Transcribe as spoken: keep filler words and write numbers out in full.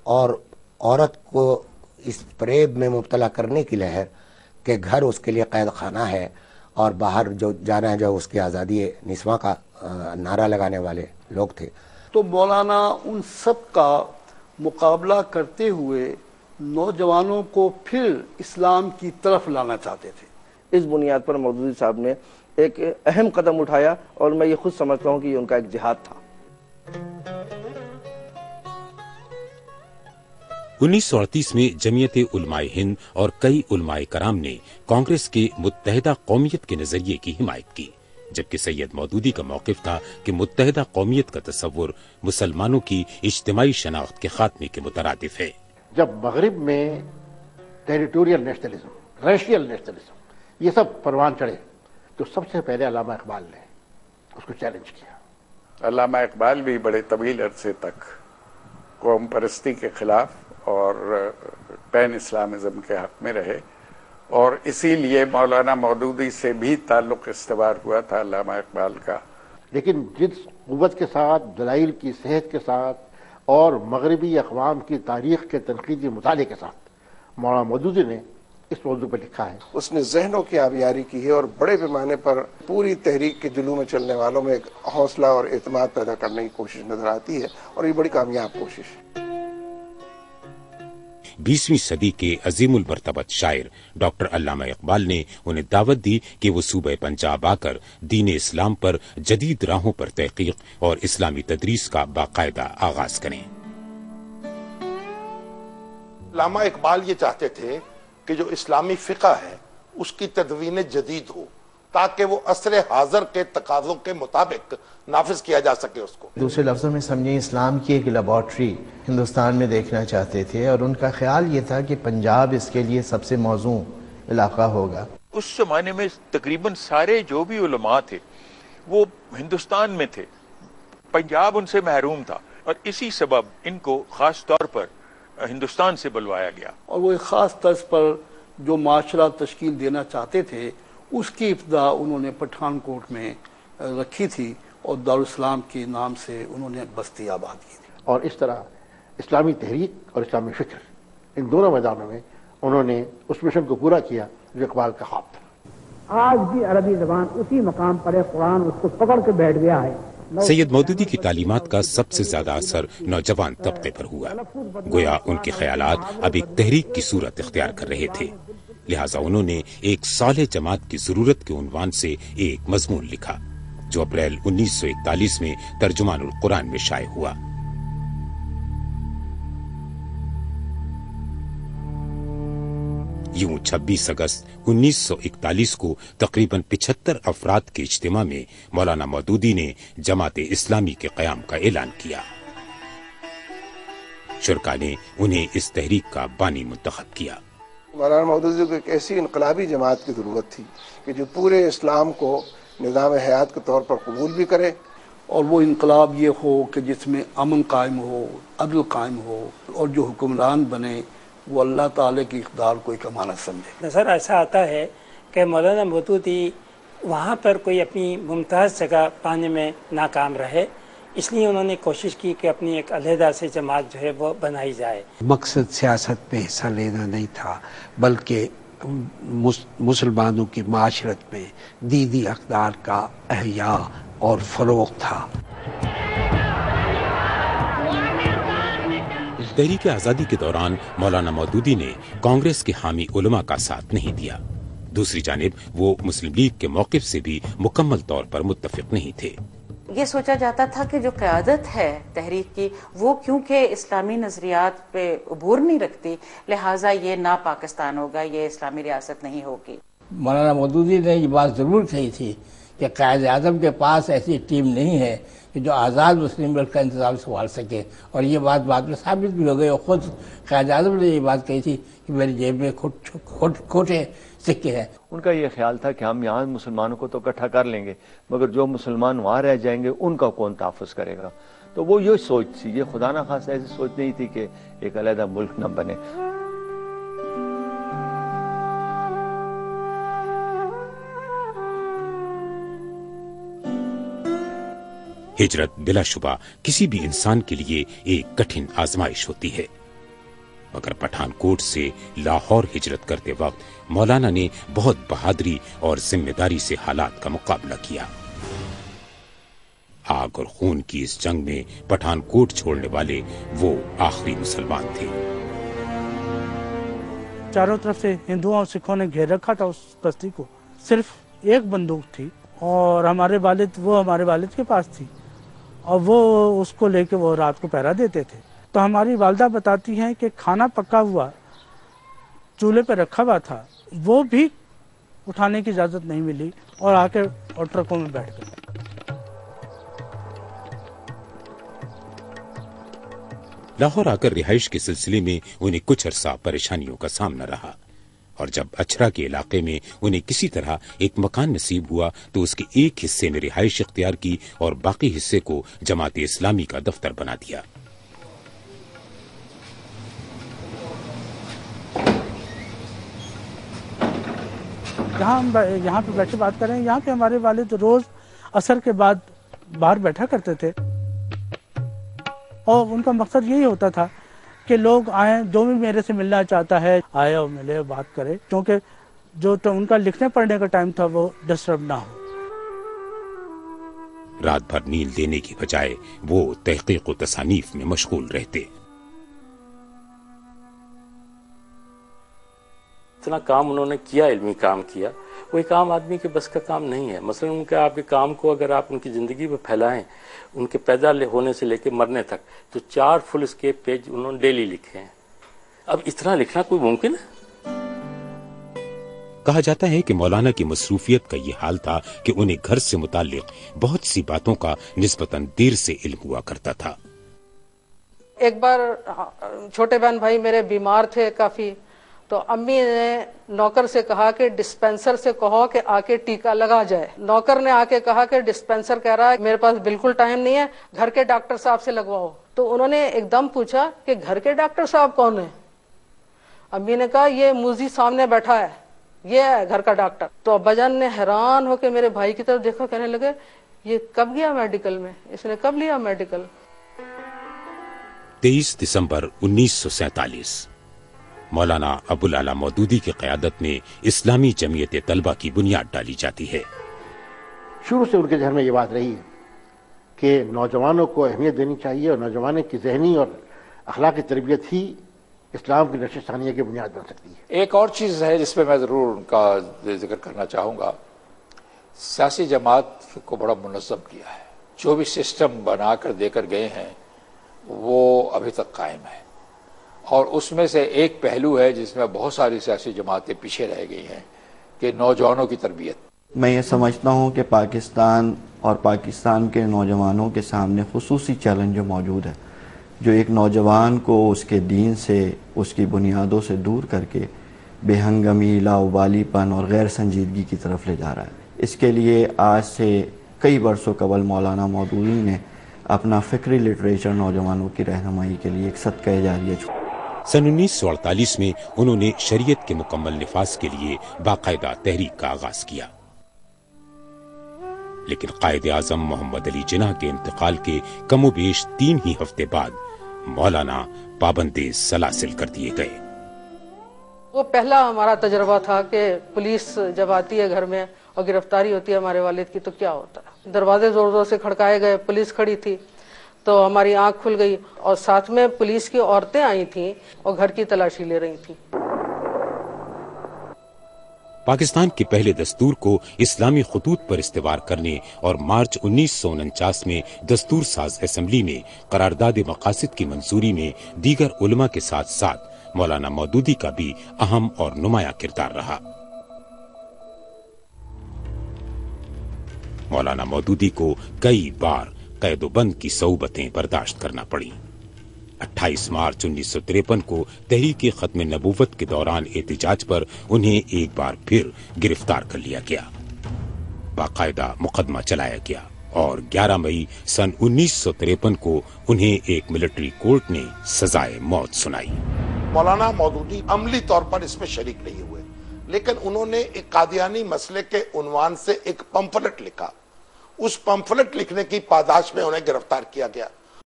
اور عورت کو اس فریب میں مبتلا کرنے کی لہر کہ گھر اس کے لیے قید خانہ ہے اور باہر جو جانا ہے جو اس کی آزادی نسواں کا نعرہ لگانے والے لوگ تھے. تو مولانا ان سب کا مقابلہ کرتے ہوئے نوجوانوں کو پھر اسلام کی طرف لانا چاہتے تھے. اس بنیاد پر مودودی صاحب نے ایک اہم قدم اٹھایا اور میں یہ خود سمجھتا ہوں کہ یہ ان کا ایک جہاد تھا. انیس سو اڑتیس میں جمعیت علماء ہند اور کئی علماء کرام نے کانگریس کے متحدہ قومیت کے نظریے کی حمایت کی، جبکہ سید مودودی کا موقف تھا کہ متحدہ قومیت کا تصور مسلمانوں کی اجتماعی شناخت کے خاتمے کے مترادف ہے. جب مغرب میں ٹیریٹوریل نیشنلزم، ریشیل نیشنلزم یہ سب پروان چڑھے تو سب سے پہلے علامہ اقبال نے اس کو چیلنج کیا. علامہ اقبال بھی بڑے طویل عرصے تک قوم پرستی کے خلاف اور پین اسلامزم کے حق میں رہے، اور اسی لیے مولانا مودودی سے بھی تعلق استوار ہوا تھا علامہ اقبال کا. لیکن جس قوت کے ساتھ، دلائل کی صحت کے ساتھ اور مغربی اقوام کی تاریخ کے تنقیدی مطالعے کے ساتھ مولانا مودودی نے اس موضوع پر لکھا ہے، اس نے ذہنوں کی آبیاری کی ہے اور بڑے پیمانے پر پوری تحریک کے جلو میں چلنے والوں میں ایک حوصلہ اور اعتماد پیدا کرنے کی کوشش نظر آتی ہے، اور یہ بڑی کامیاب کوشش ہے. بیسویں صدی کے عظیم المرتبت شاعر ڈاکٹر علامہ اقبال نے انہیں دعوت دی کہ وہ صوبہ پنجاب آ کر دین اسلام پر جدید راہوں پر تحقیق اور اسلامی تدریس کا باقاعدہ آغاز کریں. علامہ اقبال یہ چاہتے تھے کہ جو اسلامی فقہ ہے اس کی تدوین جدید ہو تاکہ وہ عصر حاضر کے تقاضوں کے مطابق نافذ کیا جا سکے اس کو. دوسرے لفظوں میں سمجھیں اسلام کی ایک لیبارٹری ہندوستان میں دیکھنا چاہتے تھے، اور ان کا خیال یہ تھا کہ پنجاب اس کے لیے سب سے موزوں علاقہ ہوگا. اس زمانے میں تقریباً سارے جو بھی علماء تھے وہ ہندوستان میں تھے، پنجاب ان سے محروم تھا، اور اسی سبب ان کو خاص طور پر ہندوستان سے بلوایا گیا. اور وہ ایک خاص طرز پر جو معاشرہ تشکیل دینا چاہتے تھے اس کی ابتدا انہوں نے پٹھان کوٹ میں رکھی تھی اور دارالاسلام کے نام سے انہوں نے بستی آباد کی تھی. اور اس طرح اسلامی تحریک اور اسلامی فکر ان دونوں میدانوں میں انہوں نے اس مشن کو پورا کیا جو اقبال کا خواب تھا. آج بھی عربی زبان اسی مقام پر ہے، قرآن اس کو پکڑ کے بیٹھ گیا ہے. سید مودودی کی تعلیمات کا سب سے زیادہ اثر نوجوان طبقے پر ہوا. گویا ان کے خیالات اب ایک تحریک کی صورت اختیار کر رہے تھے، لہٰذا انہوں نے ایک صالح جماعت کی ضرورت کے عنوان سے ایک مضمون لکھا جو اپریل انیس سو اکتالیس میں ترجمان القرآن میں شائع ہوا. یوں چھبیس اگست انیس سو اکتالیس کو تقریباً پچہتر افراد کے اجتماع میں مولانا مودودی نے جماعت اسلامی کے قیام کا اعلان کیا. شرکا نے انہیں اس تحریک کا بانی منتخب کیا. مولانا مودودی کو ایک ایسی انقلابی جماعت کی ضرورت تھی کہ جو پورے اسلام کو نظام حیات کے طور پر قبول بھی کرے، اور وہ انقلاب یہ ہو کہ جس میں امن قائم ہو، عدل قائم ہو، اور جو حکمران بنے وہ اللہ تعالی کی اقدار کو ایک امانت سمجھے. نظر ایسا آتا ہے کہ مولانا مودودی وہاں پر کوئی اپنی ممتاز جگہ پانے میں ناکام رہے، اس لیے انہوں نے کوشش کی کہ اپنی ایک علیحدہ سے جماعت جو ہے وہ بنائی جائے. مقصد سیاست میں حصہ لینا نہیں تھا، بلکہ مسلمانوں کی معاشرت میں دینی اقدار کا احیاء اور فروغ تھا. تحریک آزادی کے دوران مولانا مودودی نے کانگریس کے حامی علماء کا ساتھ نہیں دیا. دوسری جانب وہ مسلم لیگ کے موقف سے بھی مکمل طور پر متفق نہیں تھے. یہ سوچا جاتا تھا کہ جو قیادت ہے تحریک کی وہ کیونکہ اسلامی نظریات پہ عبور نہیں رکھتی، لہٰذا یہ نہ پاکستان ہوگا، یہ اسلامی ریاست نہیں ہوگی. مولانا مودودی نے یہ بات ضرور کہی تھی کہ قائد اعظم کے پاس ایسی ٹیم نہیں ہے کہ جو آزاد مسلم ملک کا انتظام سنبھال سکے، اور یہ بات بعد میں ثابت بھی ہو گئی. اور خود قائد اعظم نے یہ بات کہی تھی کہ میری جیب میں کھوٹے سکے ہیں. ان کا یہ خیال تھا کہ ہم یہاں مسلمانوں کو تو اکٹھا کر لیں گے، مگر جو مسلمان وہاں رہ جائیں گے ان کا کون تحفظ کرے گا. تو وہ یہ سوچ تھی، یہ خدا نہ خواستہ ایسی سوچ نہیں تھی کہ ایک علیحدہ ملک نہ بنے. ہجرت بلا شبہ کسی بھی انسان کے لیے ایک کٹھن آزمائش ہوتی ہے، मगर पठानकोट से लाहौर हिजरत करते वक्त मौलाना ने बहुत बहादुरी और जिम्मेदारी से हालात का मुकाबला किया। आग और खून की इस जंग में पठानकोट छोड़ने वाले वो आखिरी मुसलमान थे। चारों तरफ से हिंदुओं और सिखों ने घेर रखा था उस बस्ती को। सिर्फ एक बंदूक थी और हमारे वालिद वो हमारे वालिद के पास थी और वो उसको लेके वो रात को पहरा देते थे। तो हमारी वालदा बताती हैं कि खाना पका हुआ चूल्हे पे रखा हुआ था, वो भी उठाने की इजाजत नहीं मिली और आके और ट्रकों में बैठ गए। लाहौर आकर रिहाइश के सिलसिले में उन्हें कुछ अरसा परेशानियों का सामना रहा और जब अछरा के इलाके में उन्हें किसी तरह एक मकान नसीब हुआ तो उसके एक हिस्से में रिहाइश इख्तियार की और बाकी हिस्से को जमात इस्लामी का दफ्तर बना दिया। जहाँ हम यहाँ पे बैठे बात करें, यहाँ पे हमारे वालिद रोज असर के बाद बाहर बैठा करते थे और उनका मकसद यही होता था कि लोग आए, जो भी मेरे से मिलना चाहता है आए और मिले, बात करे, क्योंकि जो तो उनका लिखने पढ़ने का टाइम था वो डिस्टर्ब ना हो। रात भर नींद लेने की बजाय वो तहकीक व तसानीफ में मशगूल रहते। इतना काम उन्होंने किया, इल्मी काम किया, वो एक आम आदमी के बस का काम नहीं है। मसलन उनके आपके काम को अगर आप उनकी ज़िंदगी में फैलाएं, उनके पैदा होने से लेकर मरने तक, तो चार फुल स्केप पेज उन्होंने डेली लिखे हैं। अब इतना लिखना कोई मुमकिन है? कहा जाता है कि मौलाना की मसरूफियत का ये हाल था कि उन्हें घर से मुताल्लिक बहुत सी बातों का निस्बतन देर से इल्म हुआ करता था। एक बार छोटे बहन भाई मेरे बीमार थे काफी, तो अम्मी ने नौकर से कहा कि डिस्पेंसर से कहो कि आके टीका लगा जाए। नौकर ने आके कहा कि डिस्पेंसर कह रहा है मेरे पास बिल्कुल टाइम नहीं है, घर के डॉक्टर साहब से लगवाओ। तो उन्होंने एकदम पूछा कि घर के डॉक्टर साहब कौन है? अम्मी ने कहा ये मूजी सामने बैठा है, ये है घर का डॉक्टर। तो अब्बाजान ने हैरान होकर मेरे भाई की तरफ देखा, कहने लगे ये कब गया मेडिकल में, इसने कब लिया मेडिकल? तेईस दिसंबर उन्नीस सौ सैतालीस मौलाना अबुल आला मौदूदी की क़यादत में इस्लामी जमीयत तलबा की बुनियाद डाली जाती है। शुरू से उनके ज़हन में ये बात रही है कि नौजवानों को अहमियत देनी चाहिए और नौजवानों की ज़हनी और अखलाकी तरबियत ही इस्लाम की नशे सानिया की बुनियाद बन सकती है। एक और चीज़ है जिस पर मैं ज़रूर उनका जिक्र करना चाहूँगा, सियासी जमात को बड़ा मुनज़्ज़म किया है। जो भी सिस्टम बना कर देकर गए हैं वो अभी तक कायम है और उसमें से एक पहलू है जिसमें बहुत सारी सियासी जमातें पीछे रह गई हैं कि नौजवानों की तरबियत। मैं ये समझता हूँ कि पाकिस्तान और पाकिस्तान के नौजवानों के सामने खुसूसी चैलेंज जो मौजूद है, जो एक नौजवान को उसके दीन से, उसकी बुनियादों से दूर करके बेहंगमी, लाउबालीपन और गैर संजीदगी की तरफ ले जा रहा है। इसके लिए आज से कई बरसों कबल मौलाना मौदूदी ने अपना फिक्री लिटरेचर नौजवानों की रहनुमाई के लिए एक सदका जारिया छोड़ा। सन उन्नीस सौ अड़तालीस में उन्होंने शरीयत के मुकम्मल निफाज के लिए बाकायदा तहरीक का आगाज किया, लेकिन कायदे आजम मोहम्मद अली जिन्ना के इंतकाल के कमोबेश तीन ही हफ्ते बाद मौलाना पाबंदे सलासिल कर दिए गए। वो पहला हमारा तजर्बा था कि पुलिस जब आती है घर में और गिरफ्तारी होती है हमारे वालिद की तो क्या होता है। दरवाजे जोर जोर से खड़काए गए, पुलिस खड़ी थी तो हमारी आंख खुल गई और साथ में पुलिस की औरतें आई थीं और घर की तलाशी ले रही थीं। पाकिस्तान के पहले दस्तूर को इस्लामी खतूत पर इस्तेवार करने और मार्च उन्नीस सौ उनचास में दस्तूर साज असेंबली में करारदाद मकासिद की मंजूरी में दीगर उलमा के साथ साथ मौलाना मौदूदी का भी अहम और नुमाया किरदार रहा। मौलाना मौदूदी को कई बार कैदोबंद की सऊबतें बर्दाश्त करना पड़ी। अट्ठाईस मार्च उन्नीस सौ तिरपन को तहरीक खत्म नबूवत के दौरान एहतिजाज पर उन्हें एक बार फिर गिरफ्तार कर लिया गया, बाकायदा मुकदमा चलाया गया और ग्यारह मई सन उन्नीस सौ तिरपन को उन्हें एक मिलिट्री कोर्ट ने सजाए मौत सुनाई। मौलाना मौदूदी अमली तौर पर इसमें शरीक नहीं हुए, लेकिन उन्होंने एक कादियानी मसले के उन्वान से एक पंफलेट लिखा। उस पंफलेट लिखने की पादाश में उन्हें गिरफ्तार किया गया।